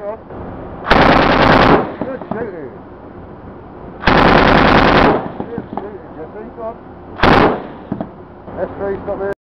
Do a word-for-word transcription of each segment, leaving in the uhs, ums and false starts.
on. Good shooting. Good shooting, Jesse. Go on. S three, stop there.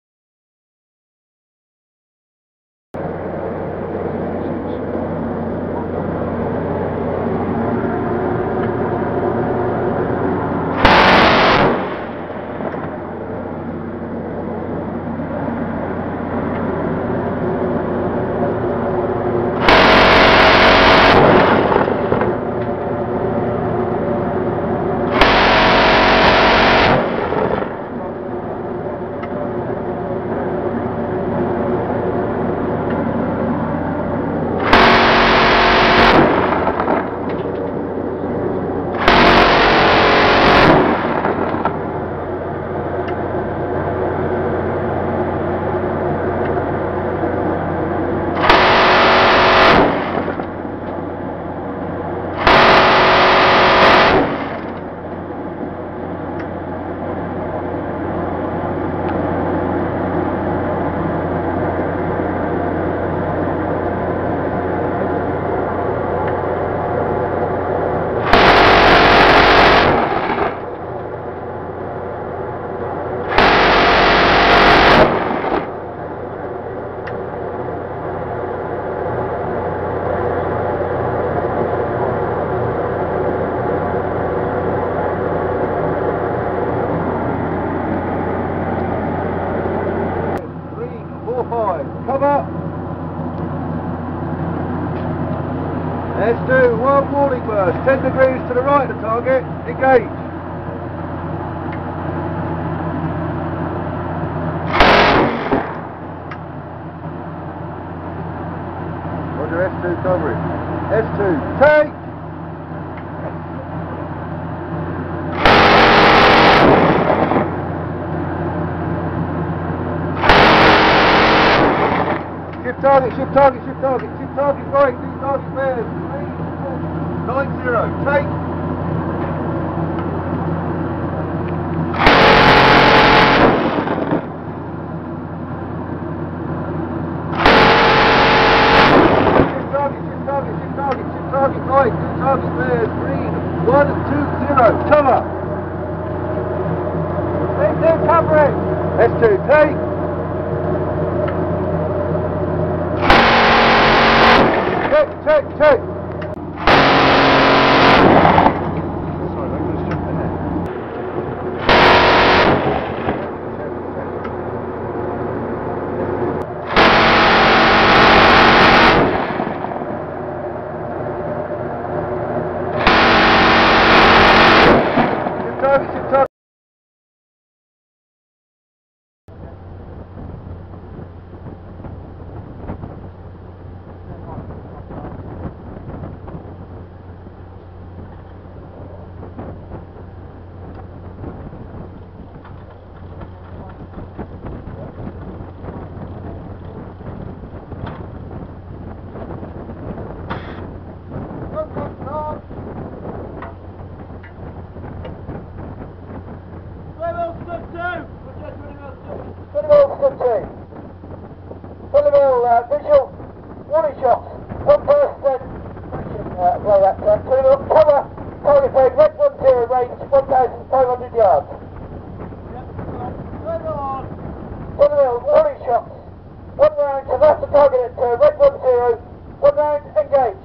Cover. Let's do one warning burst, ten degrees to the right of the target, engage. Roger, S two covering. S two, take. Shift target, shift target, shift target, shift target right, shift target bears. nine zero, take. Shift target, shift target, shift target, shift target right, shift target bears. Green, one two zero, cover. S two covering. S two, take. Check, check, check. Sorry, I'm going to jump in there. Shift target, shift target. Full uh, visual, warning shots, one person, uh, well that's uh, twenty mil cover, target frame, red one zero, range one thousand five hundred yards. Yep, turn on. twenty mil, warning shots, one round to that's the target at uh, red one zero, one round, engage.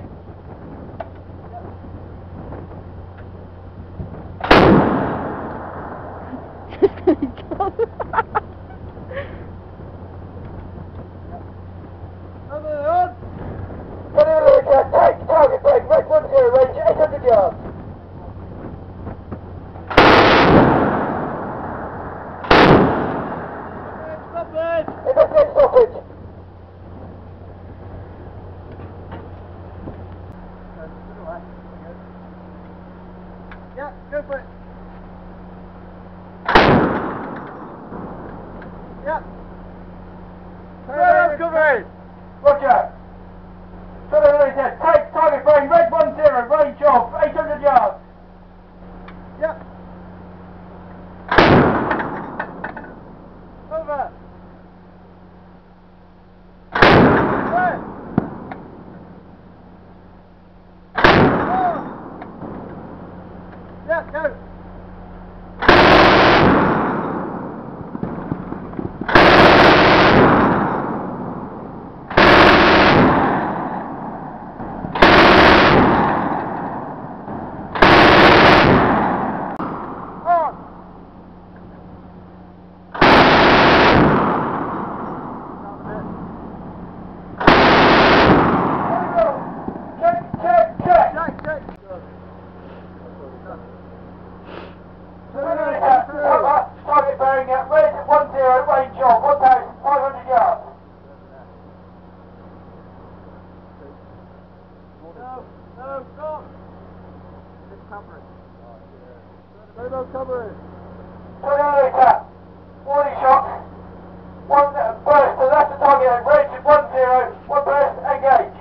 Take target break, red one zero, range eight hundred yards. Stop it! Investigate stoppage. Yeah, go for it. Yeah. Turn cover. Roger. Take target frame, red one zero, range off, eight hundred yards. Yep. Over. Where? No, no, stop! It's covering. No, no, covering. twenty meter. Warning shots. One burst, so that's the target. Range one zero. One burst, engage.